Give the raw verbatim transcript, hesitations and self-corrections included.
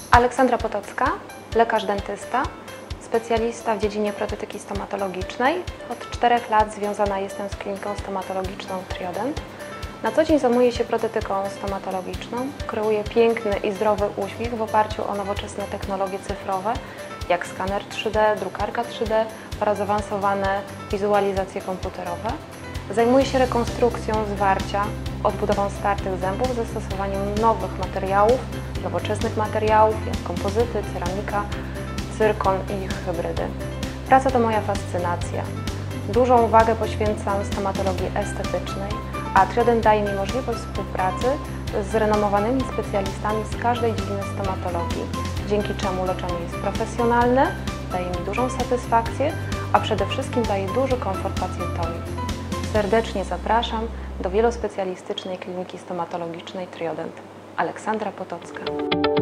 Aleksandra Potocka, lekarz dentysta, specjalista w dziedzinie protetyki stomatologicznej. Od czterech lat związana jestem z kliniką stomatologiczną Triodent. Na co dzień zajmuję się protetyką stomatologiczną, kreuję piękny i zdrowy uśmiech w oparciu o nowoczesne technologie cyfrowe, jak skaner trzy D, drukarka trzy D oraz zaawansowane wizualizacje komputerowe. Zajmuję się rekonstrukcją zwarcia, odbudową startych zębów z zastosowaniem nowych materiałów, nowoczesnych materiałów jak kompozyty, ceramika, cyrkon i hybrydy. Praca to moja fascynacja. Dużą uwagę poświęcam stomatologii estetycznej, a Triodent daje mi możliwość współpracy z renomowanymi specjalistami z każdej dziedziny stomatologii, dzięki czemu leczenie jest profesjonalne, daje mi dużą satysfakcję, a przede wszystkim daje duży komfort pacjentowi. Serdecznie zapraszam do wielospecjalistycznej kliniki stomatologicznej Triodent. Aleksandra Potocka.